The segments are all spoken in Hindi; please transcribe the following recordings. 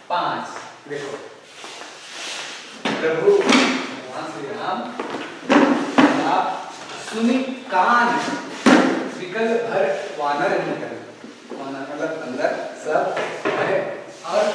5 देखो प्रभु भगवान श्री राम आप सुनी कान विकल भर वानर निकल, वानर मतलब अंदर सब है, और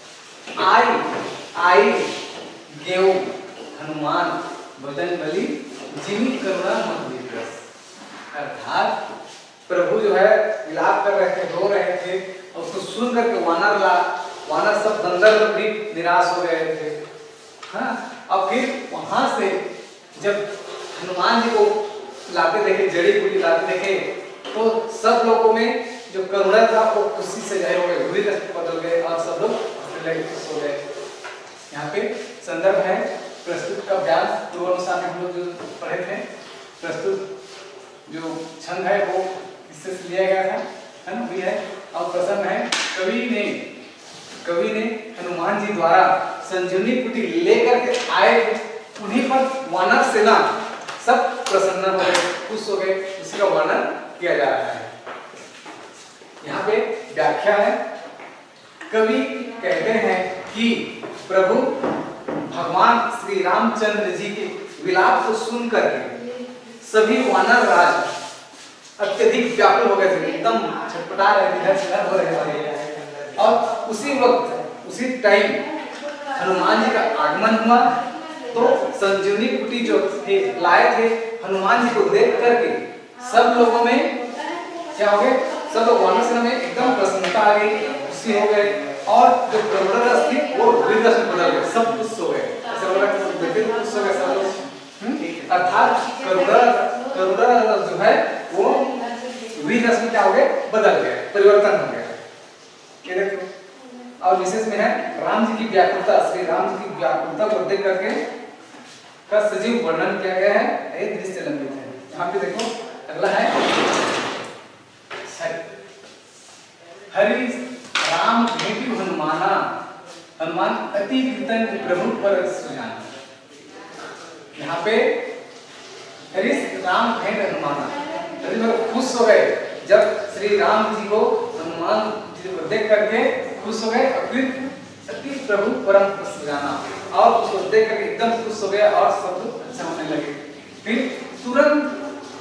आई गेव हनुमान भजन बलि जिमी करुणा मंदिर। अर्थात प्रभु जो है विलाप कर रहे थे, रो रहे थे, और उसको सुन करके वानर सब बंदर भी निराश हो गए थे। हाँ, और फिर वहां से जब हनुमान जी को लाते देखे, जड़ी बूटी लाते देखे, तो सब लोगों में जो करुणा था वो खुशी से जाहिर हो गए, बुरी तरह बदल गए और सब लोग हंसने लगे, खुश हो गए। यहाँ पे संदर्भ है प्रस्तुत का व्यास पूर्वानुसार में हम लोग जो पढ़े थे, प्रस्तुत जो छंद है वो इससे लिया गया था, है ना, भी है। और प्रसन्न है कवि ने हनुमान जी द्वारा संजीवनी कुटी लेकर के आए, उन्हीं पर वानर सेना सब प्रसन्न हो गए, खुश हो गए, उसी का वर्णन किया जा रहा है। यहाँ पे व्याख्या है, कवि कहते हैं कि प्रभु भगवान श्री रामचंद्र जी के विलाप को सुन करके सभी वानर राज अत्यधिक व्याकुल हो गए थे, एकदम छटपटा रहे थे, इधर से उधर हो रहे थे। और उसी वक्त उसी टाइम हनुमान जी का आगमन हुआ, तो संजीवनी कुटी जो थे लाए थे, हनुमान जी को देख करके सब लोगों में क्या हो गए, सब लोग वानर सेना में एकदम प्रसन्नता आ गई, खुशी हो गए, और जो करुणा रस थी वो वीर रस में बदल गए, सब खुश हो गए, ऐसा लग रहा है कि खुश हो गए सब लोग। अर्थात करुणा जो है वो वीर रस में क्या हो गए, बदल गए, परिवर्तन हो गया। ये देखो, और विशेष में है राम जी की व्याकुलता, श्री राम जी की व्याकुलता को देख करके का सजीव वर्णन किया गया है, ये दृश्य लंबित है। यहाँ पे देखो अगला है हरि राम भेटि हनुमाना, हनुमान अति कृतज्ञ प्रभु पर सुजाना। यहाँ पे हरि राम भेंट हनुमाना, हरि लोग खुश हो गए जब श्री राम जी को हनुमान जी को देख करके खुश हो गए, और फिर अति प्रभु परम सुजाना, और उसको देख करके एकदम खुश हो गया और सब लोग अच्छा होने लगे। फिर तुरंत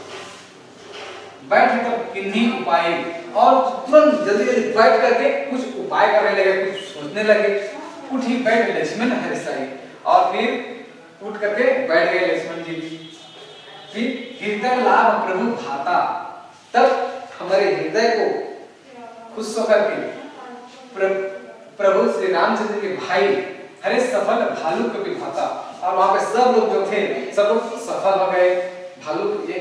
बैठ कर किन्हीं उपाय, और तुरंत जल्दी जल्दी बैठ करके कुछ उपाय करने लगे, कुछ सोचने लगे। उठी बैठ लक्ष्मण हर्षाई, और फिर उठ करके बैठ गए लक्ष्मण जी। फिर हृदय लाभ प्रभु भाता, तब हमारे हृदय को खुश होकर के प्रभु श्री रामचंद्र के भाई हरे सफल भालू कपि भाता, और वहां पे सब लोग जो थे सब लोग सफल हो गए, भालू ये,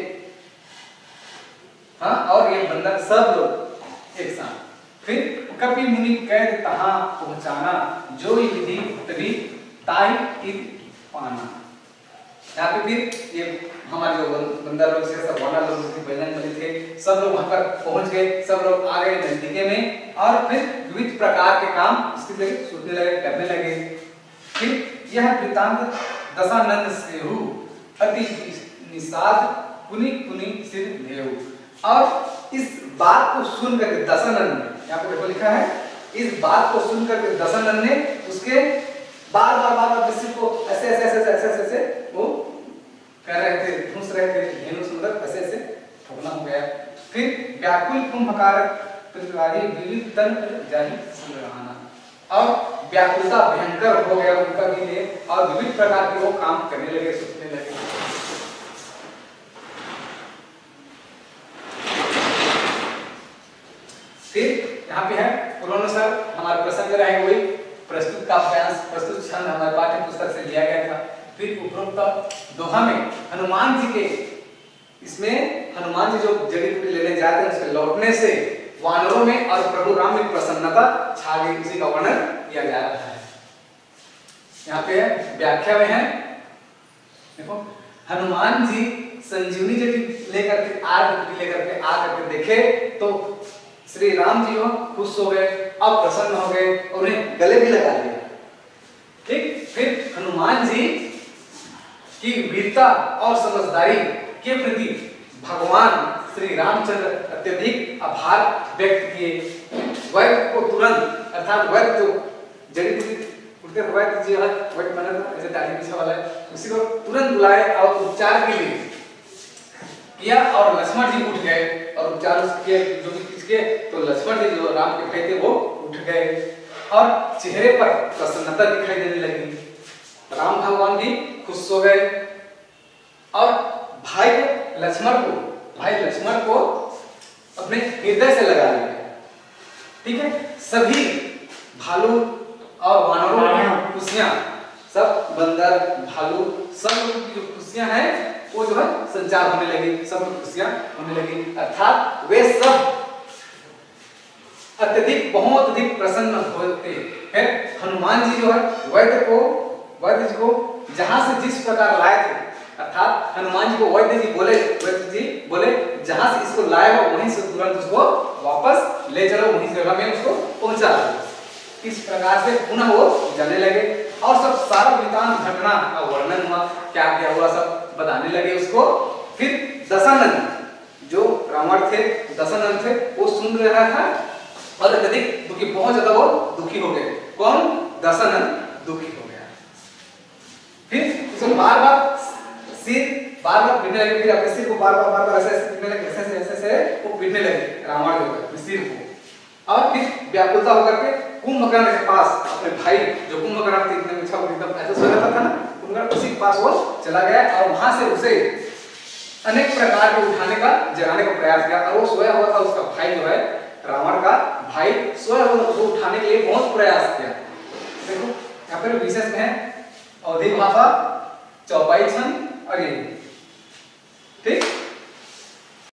हाँ, और ये बंदर सब लोग एक साथ। फिर कपि मुनि कैद तहां पहुंचाना, जो विधि तभी ताई इत पाना। यहाँ पे फिर ये हमारे जो बंदर लोग से सब वानर लोग थे, बजरंग बली थे, सब लोग वहां पर पहुंच गए, सब लोग आ गए नजदीके में, और फिर विविध प्रकार के काम उसके लिए सोचने लगे, करने लगे। फिर यह वृत्तांत दशानन सेहु अति निषाद पुनि पुनि सिर देव, और इस बात को सुन करके दशानन ने, यहाँ पे देखो लिखा है, इस बात को सुन करके दशानन ने उसके बार बार किसी को ऐसे वो कर रहे थे, ठूस रहे थे, धेनु सुंदर ऐसे ठोकना हो गया। फिर व्याकुल कुंभकार प्रतिवादी विविध तंत्र जाहि संग्रहाना, और व्याकुलता भयंकर हो गया उनका भी लिए, और विविध प्रकार के वो काम करने लगे, सोचने लगे। फिर यहाँ पे है पूर्वानुसार हमारे प्रसंग रहे हुए प्रस्तुत का अभ्यास, प्रस्तुत छंद हमारे पाठ्य पुस्तक से लिया गया था। फिर उपरोक्त दोहा में हनुमान जी के, इसमें हनुमान जी जो जड़ी बूटी लेने जाते हैं उसके लौटने से वानरों में और प्रभु राम में प्रसन्नता छा गई, उसी का वर्णन किया जा रहा है। यहाँ पे व्याख्या में है, देखो हनुमान जी संजीवनी जड़ी लेकर के आ करके देखे तो श्री राम जी हो खुश हो गए, अब प्रसन्न हो गए, और उन्हें गले भी लगा लिया। ठीक, फिर हनुमान जी की वीरता और समझदारी के प्रति भगवान श्री रामचंद्र अत्यधिक आभार व्यक्त किए। वैर को तुरंत, अर्थात वैर जो जड़ी बूटी उठते हुए जो है वट बना था ऐसे दाढ़ी पीछा वाला है, उसी को तुरंत बुलाए और उपचार के लिए किया। और लक्ष्मण जी उठ गए और उपचार उसके जो भी किसके, तो लक्ष्मण जी जो राम के भाई थे वो उठ गए और चेहरे पर प्रसन्नता दिखाई देने लगी। राम भगवान भी खुश हो गए और भाई लक्ष्मण को अपने हृदय से लगा लिया। ठीक है, सभी भालू और वानरों की खुशियां, सब बंदर भालू सब की जो खुशियां हैं वो जो है संचार होने लगी, सब खुशियां होने लगी। अर्थात वे सब अत्यधिक बहुत अधिक प्रसन्न होते हैं। हनुमान जी जो है वैद्य जी को जहां से जिस प्रकार लाए थे, अर्थात हनुमान जी को वैद्य जी बोले जहां से इसको लाए हो वहीं से तुरंत उसको वापस ले चलो, वहीं जगह में उसको पहुंचा दो। इस प्रकार से पुनः वो जाने लगे और सब सारा वृतांत घटना का वर्णन हुआ, क्या क्या हुआ सब बताने लगे उसको। फिर दशानन जो रावण थे, दशानन थे, वो सुन रहा था और अत्यधिक दुखी, बहुत ज्यादा वो दुखी हो गए। कौन? दशानन दुखी हो गया। फिर उसको बार-बार पीटने लगे, फिर अपने सिर को बार-बार ऐसे पीटने लगे, ऐसे वो पीटने लगे रावण जो सिर को। और फिर व्याकुलता होकर के कुंभकर्ण के पास, अपने भाई जो कुंभकर्ण थे एकदम ऐसा सो रहा था ना, कुंभकर्ण उसी के पास वो चला गया और वहां से उसे अनेक प्रकार के उठाने का, जगाने का प्रयास किया। और वो सोया हुआ था, उसका भाई जो है रावण का भाई सोया हुआ, उसको उठाने के लिए बहुत प्रयास किया। देखो यहाँ पर विशेष में है अवधि भाषा, चौपाई छंद और ये, ठीक।